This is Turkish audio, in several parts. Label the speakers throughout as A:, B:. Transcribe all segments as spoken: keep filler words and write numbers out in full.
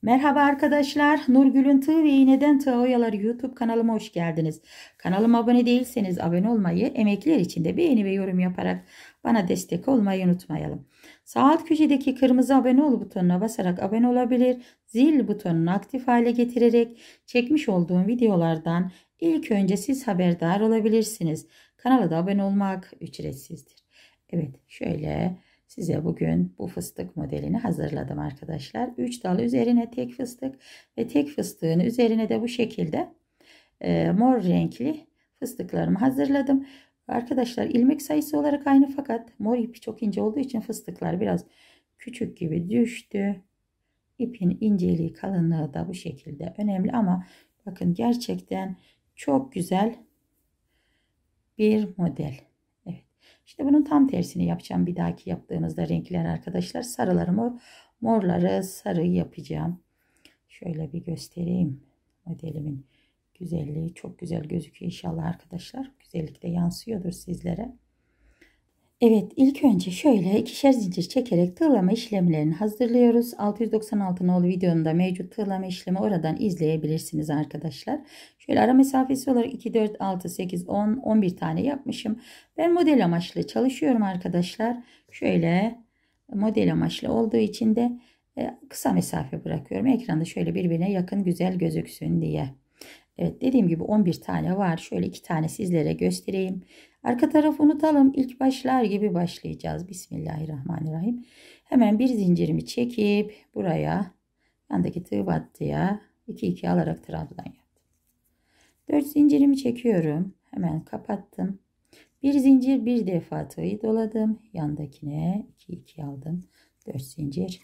A: Merhaba arkadaşlar. Nurgül'ün Tığ ve İğneden Tığ Oyaları YouTube kanalıma hoş geldiniz. Kanalıma abone değilseniz abone olmayı, emekler için de beğeni ve yorum yaparak bana destek olmayı unutmayalım. Sağ alt köşedeki kırmızı abone ol butonuna basarak abone olabilir, zil butonunu aktif hale getirerek çekmiş olduğum videolardan ilk önce siz haberdar olabilirsiniz. Kanala da abone olmak ücretsizdir. Evet, şöyle size bugün bu fıstık modelini hazırladım arkadaşlar. üç dal üzerine tek fıstık ve tek fıstığın üzerine de bu şekilde e, mor renkli fıstıklarımı hazırladım. Arkadaşlar ilmek sayısı olarak aynı fakat mor ipi çok ince olduğu için fıstıklar biraz küçük gibi düştü. İpin inceliği, kalınlığı da bu şekilde önemli ama bakın gerçekten çok güzel bir model. Evet. İşte bunun tam tersini yapacağım. Bir dahaki yaptığımızda renkler arkadaşlar. Sarıları mor, morları sarı yapacağım. Şöyle bir göstereyim. Modelimin güzelliği çok güzel gözüküyor inşallah arkadaşlar. Güzellik de yansıyordur sizlere. Evet, ilk önce şöyle ikişer zincir çekerek tığlama işlemlerini hazırlıyoruz. altı yüz doksan altı nolu videomda mevcut tığlama işlemi, oradan izleyebilirsiniz arkadaşlar. Şöyle ara mesafesi olarak iki, dört, altı, sekiz, on, on bir tane yapmışım. Ben model amaçlı çalışıyorum arkadaşlar. Şöyle model amaçlı olduğu için de e, kısa mesafe bırakıyorum. Ekranda şöyle birbirine yakın güzel gözüksün diye. Evet, dediğim gibi on bir tane var. Şöyle iki tane sizlere göstereyim. Arka tarafı unutalım. İlk başlar gibi başlayacağız. Bismillahirrahmanirrahim. Hemen bir zincirimi çekip buraya yandaki tığ battıya iki iki alarak trabzan yaptım. dört zincirimi çekiyorum. Hemen kapattım. Bir zincir bir defa tığı doladım. Yandakine iki iki aldım. dört zincir.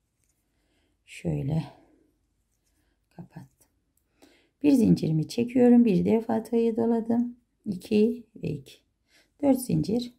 A: Şöyle kapattım. Bir zincirimi çekiyorum. Bir defa tığı doladım. iki ve iki. dört zincir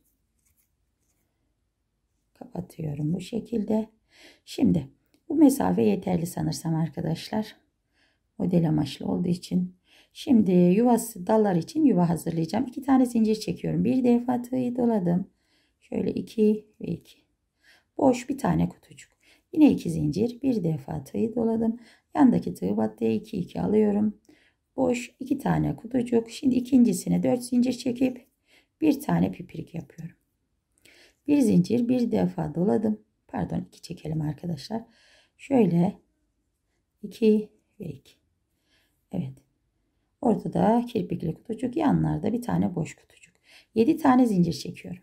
A: kapatıyorum bu şekilde. Şimdi bu mesafe yeterli sanırsam arkadaşlar. Model amaçlı olduğu için. Şimdi yuvası dallar için yuva hazırlayacağım. iki tane zincir çekiyorum. Bir defa tığı doladım. Şöyle iki ve iki. Boş bir tane kutucuk. Yine iki zincir. Bir defa tığı doladım. Yandaki tığ battıya iki iki alıyorum. Boş iki tane kutucuk. Şimdi ikincisine dört zincir çekip bir tane pipirik yapıyorum. Bir zincir bir defa doladım. Pardon, iki çekelim arkadaşlar. Şöyle iki ve iki. Evet. Ortada kirpikli kutucuk, yanlarda bir tane boş kutucuk. yedi tane zincir çekiyorum.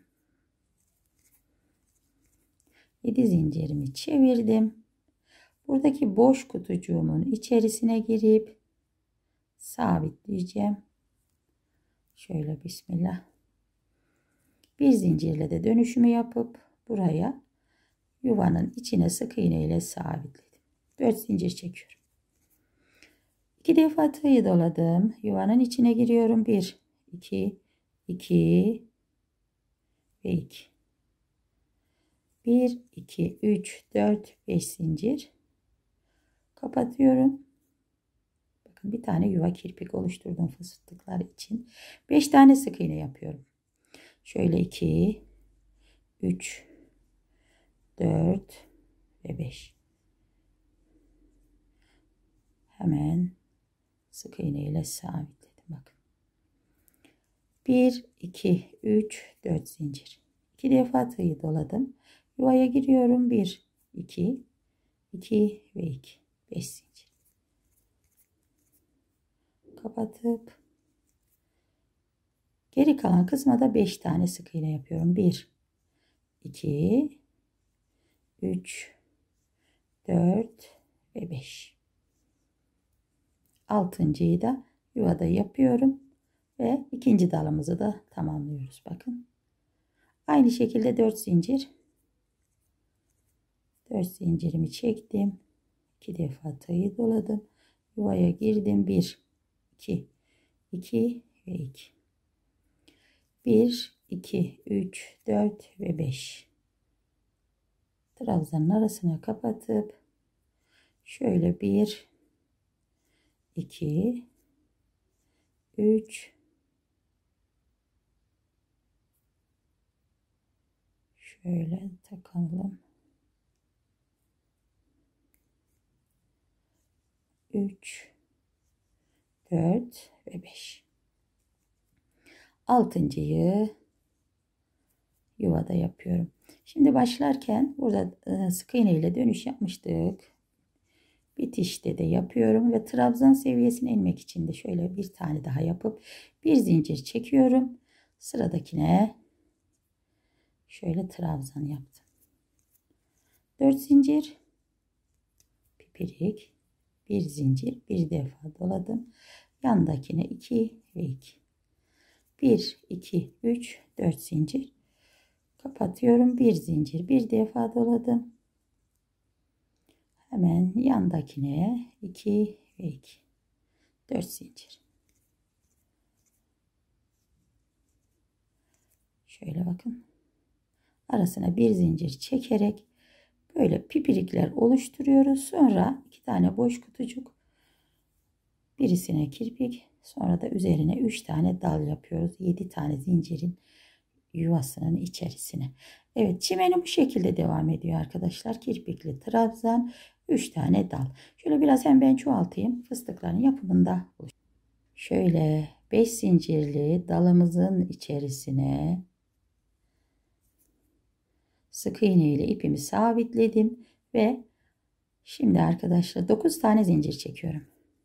A: yedi zincirimi çevirdim. Buradaki boş kutucuğumun içerisine girip sabitleyeceğim. Şöyle bismillah. Bir zincirle de dönüşümü yapıp buraya yuvanın içine sık iğne ile sabitledim. dört zincir çekiyorum. iki defa tığı doladım. Yuvanın içine giriyorum. bir, iki, iki ve iki. bir, iki, üç, dört, beş zincir. Kapatıyorum. Bakın bir tane yuva kirpik oluşturdum fıstıklar için. beş tane sık iğne yapıyorum. Şöyle iki, üç, dört ve beş. Hemen sık iğne ile sabitledim. Bakın. bir, iki, üç, dört zincir. iki defa tığı doladım. Yuvaya giriyorum. bir, iki, iki ve iki. beş zincir. Kapatıp geri kalan kısma da beş tane sık iğne yapıyorum. bir, iki, üç, dört ve beş. altıncıyı da yuvada yapıyorum ve ikinci dalımızı da tamamlıyoruz. Bakın. Aynı şekilde dört zincir. dört zincirimi çektim. iki defa tığı doladım. Yuvaya girdim. bir, iki, iki ve iki. bir, iki, üç, dört ve beş. Trabzanın arasına kapatıp şöyle bir, iki, üç, şöyle takalım. üç, dört ve beş. Altıncıyı yuvada yapıyorum. Şimdi başlarken burada sık iğne ile dönüş yapmıştık. Bitişte de yapıyorum ve trabzan seviyesine inmek için de şöyle bir tane daha yapıp bir zincir çekiyorum. Sıradakine şöyle trabzan yaptım. dört zincir, pipirik, bir zincir, bir defa doladım. Yandakine iki ve iki. bir, iki, üç, dört zincir. Kapatıyorum. Bir zincir, bir defa doladım. Hemen yandakine iki ve iki. dört zincir. Şöyle bakın. Arasına bir zincir çekerek böyle pipirikler oluşturuyoruz. Sonra iki tane boş kutucuk. Birisine kirpik. Sonra da üzerine üç tane dal yapıyoruz. yedi tane zincirin yuvasının içerisine. Evet, çimeni bu şekilde devam ediyor arkadaşlar. Kirpikli trabzan, üç tane dal. Şöyle biraz hem ben çoğaltayım. Fıstıkların yapımında. Şöyle beş zincirli dalımızın içerisine sık iğne ile ipimi sabitledim ve şimdi arkadaşlar dokuz tane zincir çekiyorum.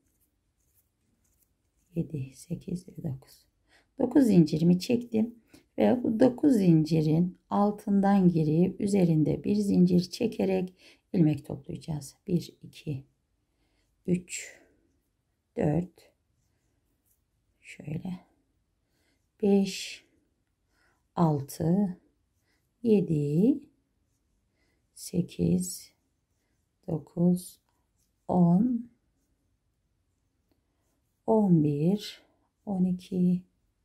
A: yedi, sekiz ve dokuz. dokuz zincirimi çektim ve bu dokuz zincirin altından girip üzerinde bir zincir çekerek ilmek toplayacağız. bir, iki, üç, dört, şöyle beş, altı, yedi, sekiz, dokuz, on, on bir, on iki,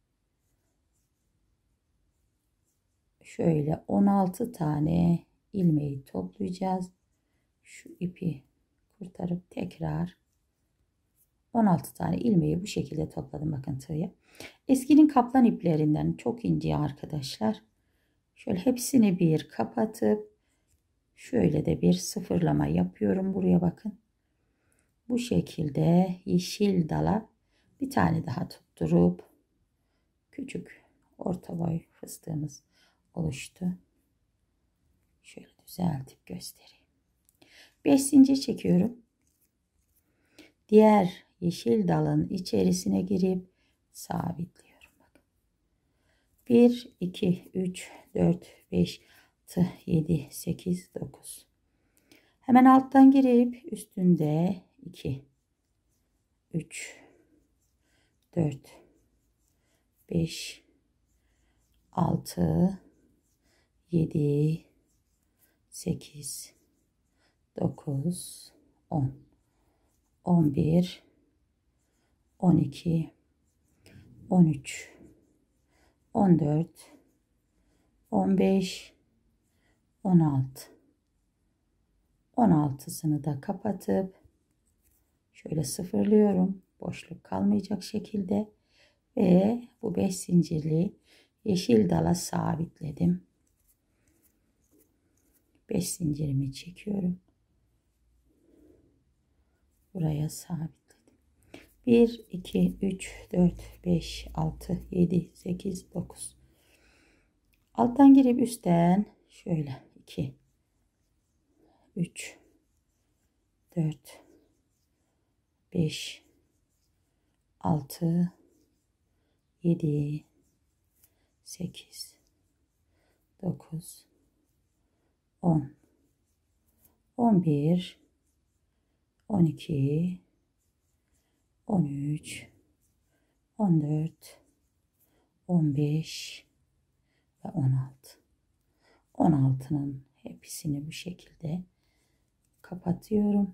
A: şöyle on altı tane ilmeği toplayacağız. Şu ipi kurtarıp tekrar on altı tane ilmeği bu şekilde topladım. Bakın tığya. Eskinin kaplan iplerinden çok ince arkadaşlar. Şöyle hepsini bir kapatıp şöyle de bir sıfırlama yapıyorum. Buraya bakın. Bu şekilde yeşil dala bir tane daha tutturup küçük orta boy fıstığımız oluştu. Şöyle düzeltip göstereyim. beş zincir çekiyorum. Diğer yeşil dalın içerisine girip sabitliyorum. Bakın. bir, iki, üç, dört, beş, altı, yedi, sekiz, dokuz. Hemen alttan girip üstünde iki, üç, dört, beş, altı, yedi, sekiz, dokuz, on, on bir, on iki, on üç, on dört, on beş, on altı. on altısını da kapatıp şöyle sıfırlıyorum. Boşluk kalmayacak şekilde ve bu beş zincirli yeşil dala sabitledim. beş zincirimi çekiyorum. Buraya sabitledim. bir, iki, üç, dört, beş, altı, yedi, sekiz, dokuz. Alttan girip üstten şöyle iki, üç, dört, beş, altı, yedi, sekiz, dokuz, on, on bir, on iki, on üç, on dört, on beş ve on altı. on altının hepsini bu şekilde kapatıyorum.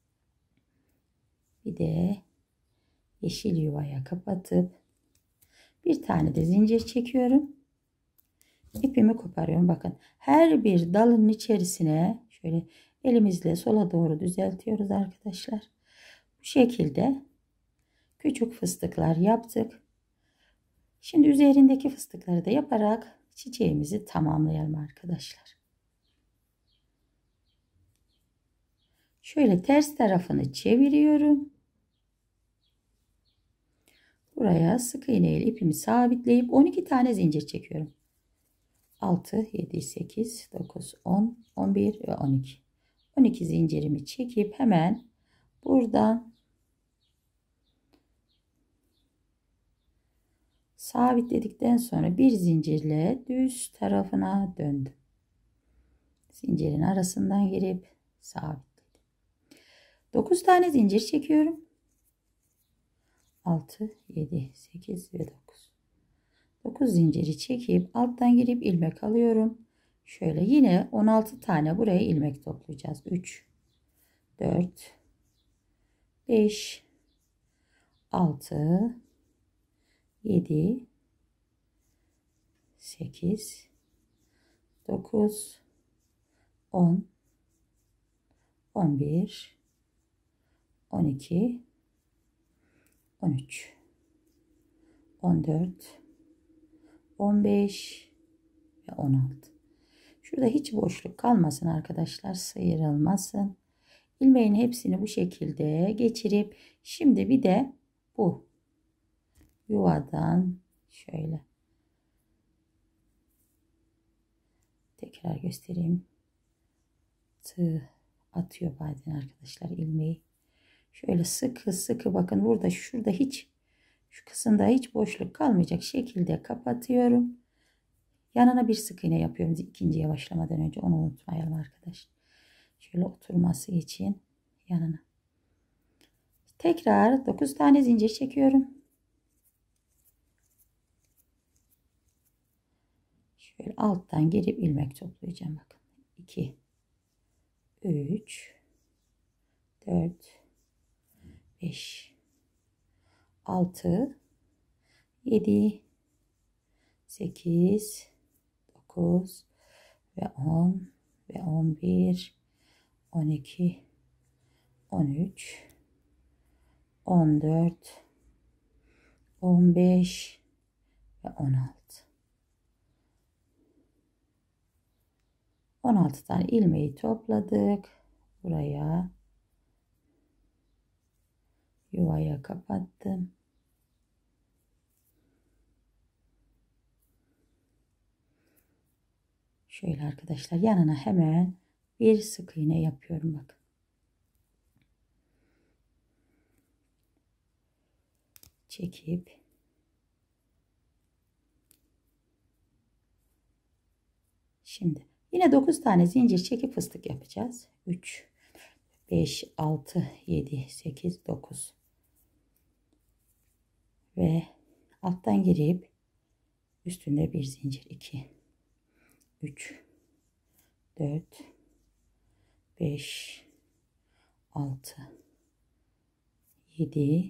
A: Bir de yeşil yuvaya kapatıp bir tane de zincir çekiyorum. İpimi koparıyorum. Bakın her bir dalın içerisine şöyle elimizle sola doğru düzeltiyoruz arkadaşlar. Bu şekilde küçük fıstıklar yaptık. Şimdi üzerindeki fıstıkları da yaparak çiçeğimizi tamamlayalım arkadaşlar. Şöyle ters tarafını çeviriyorum. Buraya sık iğne ile ipimi sabitleyip on iki tane zincir çekiyorum. altı, yedi, sekiz, dokuz, on, on bir ve on iki. on iki zincirimi çekip hemen buradan sabitledikten sonra bir zincirle düz tarafına döndüm. Zincirin arasından girip sabitledim. dokuz tane zincir çekiyorum. altı, yedi, sekiz ve dokuz. dokuz zinciri çekip alttan girip ilmek alıyorum. Şöyle yine on altı tane buraya ilmek toplayacağız. üç, dört, beş, altı, yedi, sekiz, dokuz, on, on bir, on iki, on üç, on dört, on beş ve on altı. Şurada hiç boşluk kalmasın arkadaşlar, sıyrılmasın. İlmeğin hepsini bu şekilde geçirip şimdi bir de bu yuvadan şöyle tekrar göstereyim. Tığ atıyor bazen arkadaşlar ilmeği. Şöyle sıkı sıkı bakın, burada şurada hiç şu kısımda hiç boşluk kalmayacak şekilde kapatıyorum. Yanına bir sık iğne yapıyorum ikinciye başlamadan önce, onu unutmayalım arkadaşlar. Şöyle oturması için yanına. Tekrar dokuz tane zincir çekiyorum. Şöyle alttan girip ilmek toplayacağım bakın. iki, üç, dört, beş, altı, yedi, sekiz, dokuz ve on ve on bir, on iki, on üç, on dört, on beş ve on altı. on altı tane ilmeği topladık. Buraya yuvaya kapattım. Şöyle arkadaşlar yanına hemen bir sık iğne yapıyorum bakın. Çekip şimdi yine dokuz tane zincir çekip fıstık yapacağız. üç, beş, altı, yedi, sekiz, dokuz. Ve alttan girip üstünde bir zincir. iki, üç, dört, beş, altı, yedi,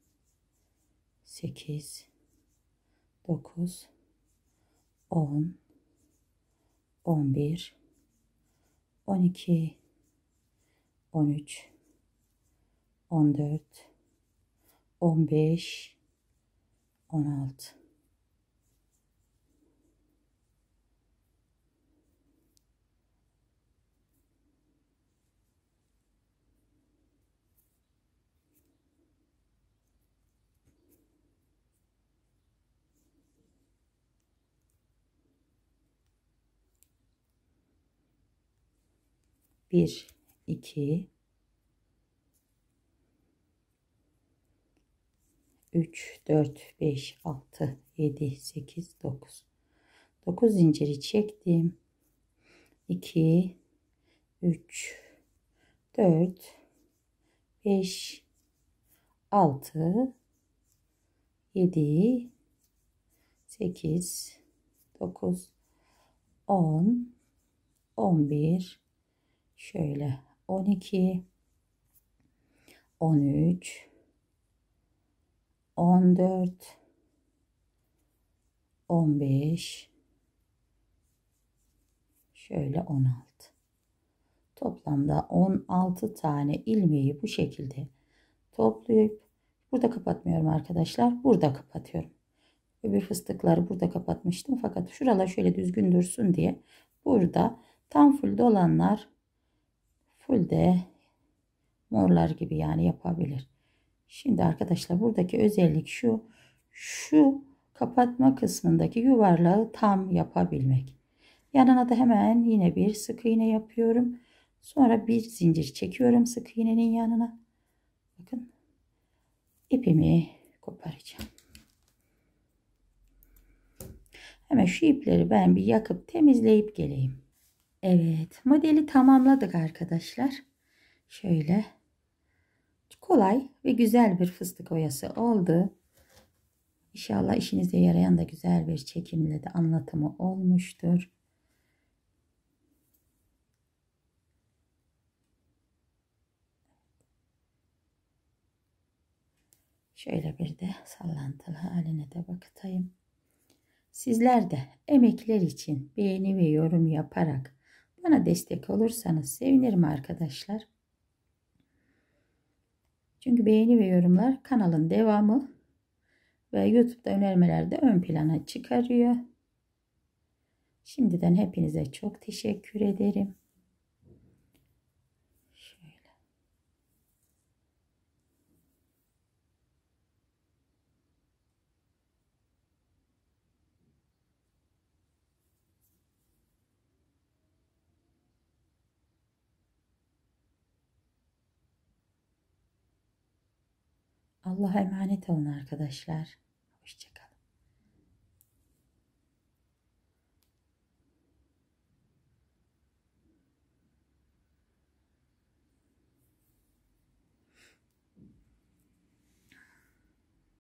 A: sekiz, dokuz, on, on bir, on iki, on üç, on dört, on beş, on altı. bir, iki, üç, dört, beş, altı, yedi, sekiz, dokuz. dokuz zinciri çektim. iki, üç, dört, beş, altı, yedi, sekiz, dokuz, on, on bir, şöyle on iki, on üç, on dört, on beş, şöyle on altı. Toplamda on altı tane ilmeği bu şekilde toplayıp burada kapatmıyorum arkadaşlar. Burada kapatıyorum. Öbür fıstıkları burada kapatmıştım. Fakat şuralar şöyle düzgün dursun diye burada tam full dolanlar full de morlar gibi yani yapabilir. Şimdi arkadaşlar buradaki özellik şu. şu kapatma kısmındaki yuvarlağı tam yapabilmek. Yanına da hemen yine bir sık iğne yapıyorum. Sonra bir zincir çekiyorum sık iğnenin yanına. Bakın ipimi koparacağım. Hemen şu ipleri ben bir yakıp temizleyip geleyim. Evet, modeli tamamladık arkadaşlar. Şöyle kolay ve güzel bir fıstık oyası oldu. İnşallah işinize yarayan da güzel bir çekimle de anlatımı olmuştur. Şöyle bir de sallantılı haline de bakayım. Sizler de emekler için beğeni ve yorum yaparak bana destek olursanız sevinirim arkadaşlar. Çünkü beğeni ve yorumlar kanalın devamı ve YouTube'da önermelerde ön plana çıkarıyor. Şimdiden hepinize çok teşekkür ederim. Şöyle. Allah'a emanet olun arkadaşlar.